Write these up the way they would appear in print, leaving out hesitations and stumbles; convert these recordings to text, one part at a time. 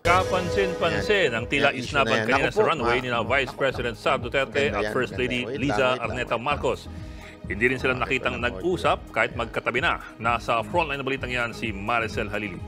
Kapansin-pansin ang tila Yan, isnaban issue na yan. kanina Ako sa po, runway ni Vice President Sara Duterte Maganda at yan, First maganda Lady yan. Wait Liza lang, wait lang. Araneta Marcos. Hindi rin sila nakitang nag-usap kahit magkatabi na. Nasa frontline na balitang yan si Maricel Halili.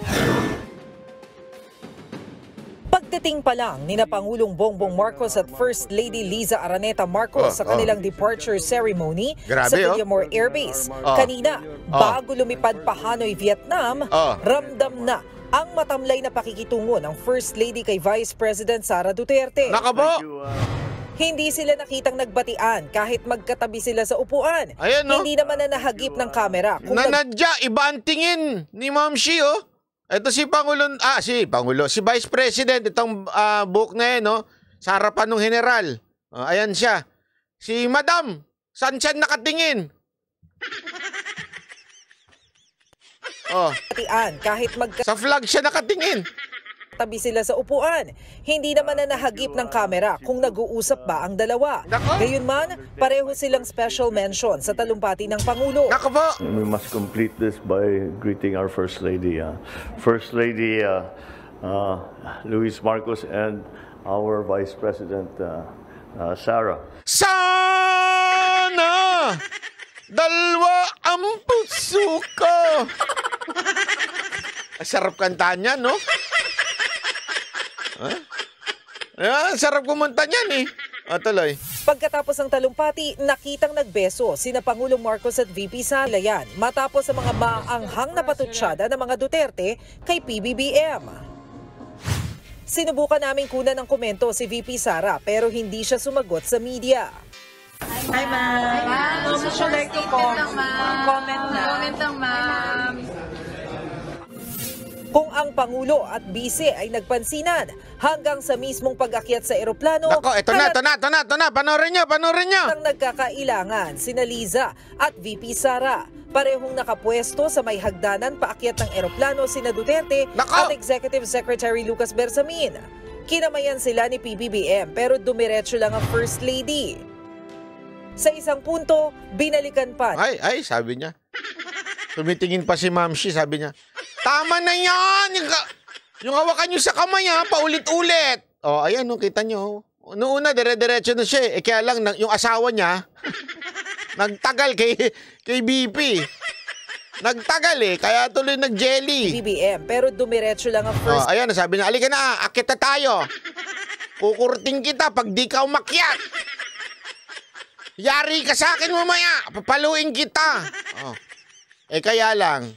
Pagdating pa lang ni na Pangulong Bongbong Marcos at First Lady Liza Araneta Marcos sa kanilang departure ceremony Grabe, sa Villamor Air Base. Kanina, bago lumipad pa Hanoi, Vietnam, ramdam na ang matamlay na pakikitungo ng First Lady kay Vice President Sara Duterte. Nakabo! Hindi sila nakitang nagbatian kahit magkatabi sila sa upuan. Ayan, no? Hindi naman na nahagip ng kamera. Nanadya, iba ang tingin ni Ma'am Shi, oh. Ito si si Vice President, itong buhok na yan, no? Sa harapan ng general. Ayan siya. Si Madam, saan siya nakatingin? kahit Sa flag siya nakatingin. tabi sila sa upuan. Hindi naman na nahagip ng kamera kung nag-uusap ba ang dalawa. Gayunman, pareho silang special mention sa talumpati ng Pangulo. Nakabo! We must complete this by greeting our First Lady. First Lady Luis Marcos and our Vice President Sara. Sana dalawa ang puso ko. Sarap kantaan yan, no? Sarap kumanta niyan, eh. Tuloy. Pagkatapos ng talumpati, nakitang nagbeso sina Pangulong Marcos at VP Sara yan matapos sa mga maanghang na patutsyada ng mga Duterte kay PBBM. Sinubukan naming kunan ng komento si VP Sara pero hindi siya sumagot sa media. Hi, ma'am. Would you like to comment na? Comment lang, ma'am. Kung ang Pangulo at Vice ay nagpansinan hanggang sa mismong pag-akyat sa eroplano. Nako, ito na. Panoorin nyo. Ang nagkakailangan sina Liza at VP Sara. Parehong nakapwesto sa may hagdanan paakyat ng eroplano sina Duterte at Executive Secretary Lucas Bersamin. Kinamayan sila ni PBBM pero dumiretso lang ang First Lady. Sa isang punto, binalikan pa. Ay, sabi niya. Tumitingin pa si Ma'am Shi, sabi niya, tama na yan! Yung hawakan nyo sa kamay, paulit-ulit. Ayan, kita nyo. Noong una, dire-diretso na siya. Kaya lang, yung asawa niya, nagtagal kay BP. Nagtagal kaya tuloy nag-jelly. BBM, pero dumiretso lang ang First. Ayan, sabi niya, alika na, akit na tayo. Kukurting kita pag di ka umakyat. Yari ka sa akin mamaya, papaluin kita. Kaya lang,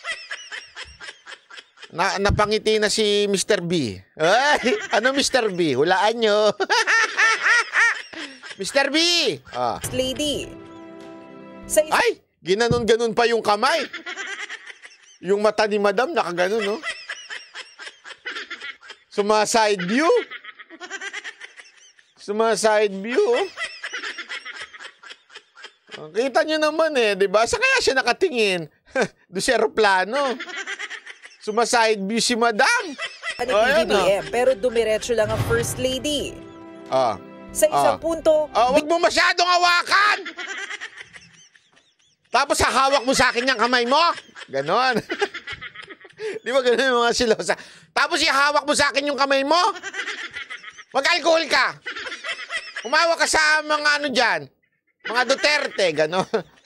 napangiti na si Mr. B. Ay, ano Mr. B? Hulaan nyo. Mr. B! Lady. Ay, ginanon-ganon pa yung kamay. Yung mata ni Madam, nakaganon, no? Suma-side view. Suma-side view, Kita nyo naman di ba? Saan kaya siya nakatingin? Doon sa aeroplano. Sumaside view si Madam. PBBM, pero dumiretso lang ang First Lady. Sa isang punto, wag mo masyadong hawakan! Tapos hahawak mo sa akin yung kamay mo. Ganon. Di ba ganon yung mga silosa? Tapos ihawak mo sa akin yung kamay mo. Mag-alcohol ka. Umawa ka sa mga dyan. Mga Duterte, gano'n.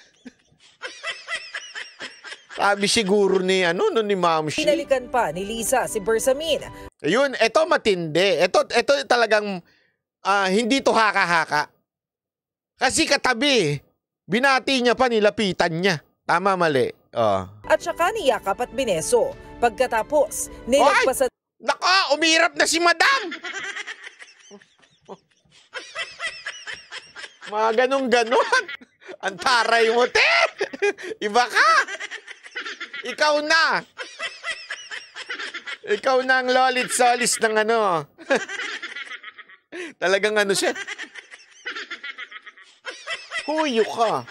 Sabi siguro ni Ma'am Shi. Pinalikan pa ni Liza si Bersamin. Ayun, ito matindi. Ito talagang hindi to haka-haka. Kasi katabi, binati niya pa, nilapitan niya. Tama, mali. At saka niyakap at bineso. Pagkatapos, nilagpasan. Nako, umirap na si Madam. Mga ganon-ganon. Ang taray mo, te. Iba ka. Ikaw na. Ikaw na ang lolit-solis ng Talagang siya. Huyo ka.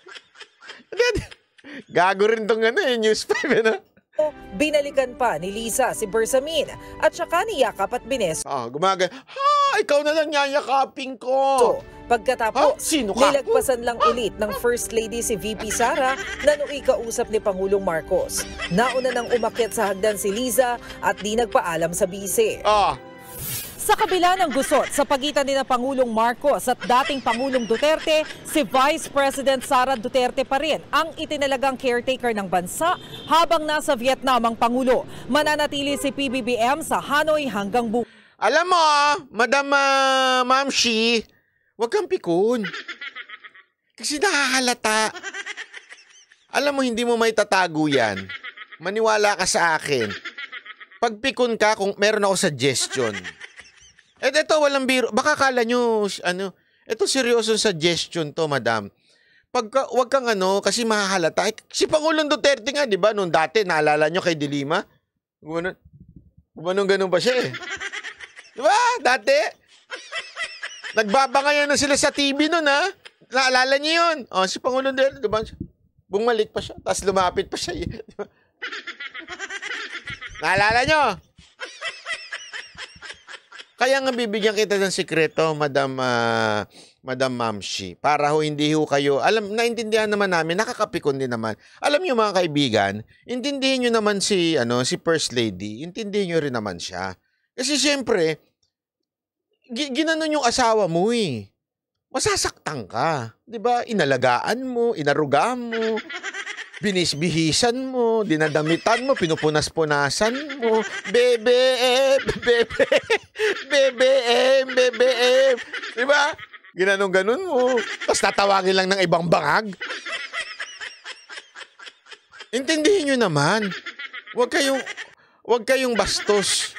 Gago rin tong News 5, Binalikan pa ni Liza si Bersamin at saka niyakap at bineso. Ikaw na lang yayakapin ko. Pagkatapos, Sino ka? nilagpasan lang ulit ng First Lady si VP Sara na noong kausap ni Pangulong Marcos. Nauna nang umakyat sa hagdan si Liza at di nagpaalam sa bise. Sa kabila ng gusot sa pagitan ni Pangulong Marcos at dating Pangulong Duterte, si Vice President Sara Duterte pa rin ang itinalagang caretaker ng bansa habang nasa Vietnam ang Pangulo. Mananatili si PBBM sa Hanoi hanggang bukas. Alam mo, Madam Ma'am Shi, huwag kang pikon. Kasi nakakalata. Alam mo, hindi mo may tatago yan. Maniwala ka sa akin. Pag pikon ka, kung meron ako suggestion. Ito, walang biro. Baka kala nyo, ito seryosong suggestion to, madam. Wag kang kasi makahalata. Si Pangulong Duterte nga, di ba, nung dati, naalala nyo kay Dilima? Gumanong-ganong pa siya eh. Di ba, dati? Nagbabangayan na sila sa TV nun, ha? Naalala niyo yun? Si Pangulong Duterte, di ba? Bumalik pa siya, tapos lumapit pa siya. Diba? Naalala nyo? Kaya nga bibigyan kita ng sikreto, Madam Ma'am Shi, para hindi kayo, naintindihan naman namin, nakakapikon din naman. Alam niyo mga kaibigan, intindihin niyo naman si First Lady, intindihin niyo rin naman siya. Kasi siyempre, ginanon yung asawa mo eh. Masasaktan ka. 'Di ba? Inalagaan mo, inaruga mo, binisbihisan mo, dinadamitan mo, pinupunas-punasan mo. BBM. 'Di ba? Ginanong-ganon mo. Tapos tatawagin lang ng ibang bangag. Intindihin nyo naman. Huwag kayong bastos.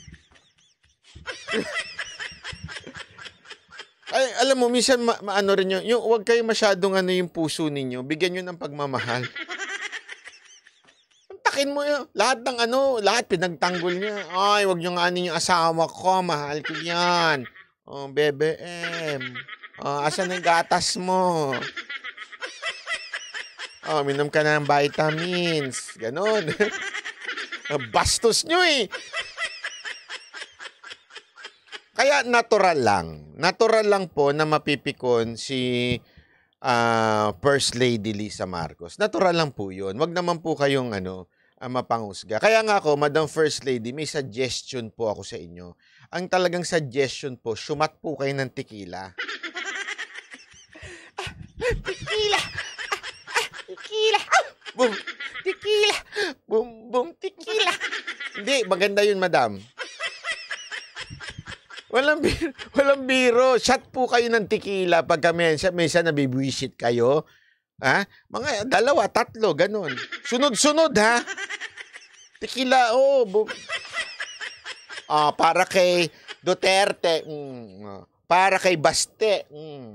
Ay, alam mo, minsan rin yung huwag kayo masyadong yung puso ninyo, bigyan nyo ng pagmamahal. Takin mo yun. Lahat pinagtanggol niya. Ay, huwag nyo yung asawa ko, mahal ko yan. BBM. Asan ang gatas mo? Minom ka na ng vitamins. Ganon. Bastos nyo eh. Kaya natural lang po na mapipikon si First Lady Liza Marcos. Natural lang po yun. Wag naman po kayong mapangusga. Kaya nga ako, Madam First Lady, may suggestion po ako sa inyo. Ang talagang suggestion po, sumat po kayo ng tequila. Tequila! Tequila! Boom! Tequila! Boom! Boom! Tequila! Hindi, maganda yun, Madam. Walang biro. Shot po kayo ng tequila pagka minsan nabibwisit kayo. Ha? Mga 2, 3, ganun. Sunod-sunod, ha? Tequila, para kay Duterte. Para kay Baste.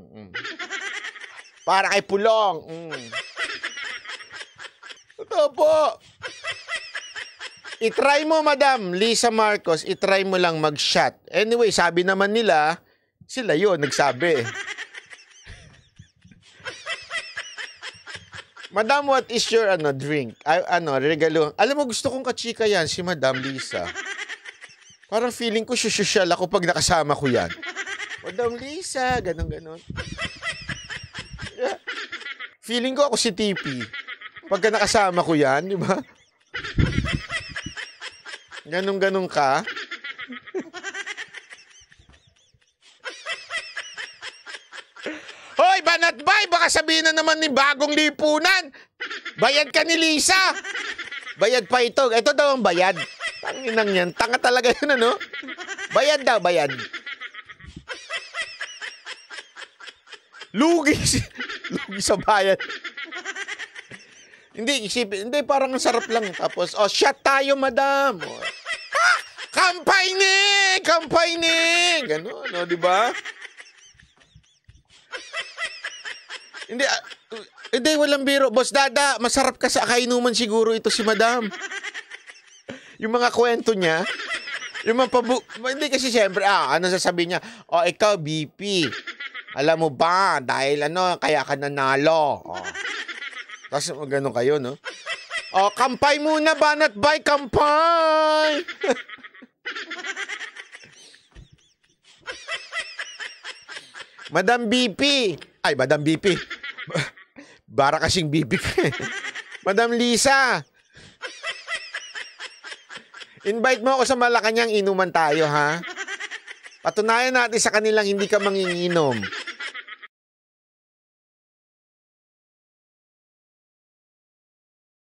Para kay Pulong. Ito po. I-try mo, Madam Liza Marcos, i-try mo lang mag-shot. Anyway, sabi naman nila, sila yun, nagsabi. Madam, what is your drink? Regalo. Alam mo, gusto kong kachika yan, si Madam Liza. Parang feeling ko susyal ako pag nakasama ko yan. Madam Liza, ganon. Yeah. Feeling ko ako si TP. Pagka nakasama ko yan, di ba? Ganun ka. Hoy, Banat Bay, baka sabihin na naman ni Bagong Lipunan. Bayad ka ni Liza. Bayad pa ito. Ito daw ang bayad. Tanginang yan. Tanga talaga yun, Bayad daw, bayad. Lugi sa bayad. Hindi, parang ang sarap lang. Tapos, shot tayo, madam. Campaigning! Gano'n, di ba? Hindi, walang biro. Boss Dada, masarap ka sa kainuman siguro ito si madam. Yung mga kwento niya, hindi kasi siyempre, sasabihin niya, ikaw, BP. Alam mo ba, dahil kaya ka nanalo. Tapos gano'n kayo, no? Kampay muna, Banat Bay, kampay! Madam BP. Ay, Madam BP. Bara kasing BP ka eh. Madam Lisa. Invite mo ako sa Malacanang, inuman tayo, ha? Patunayan natin sa kanilang hindi ka manginginom.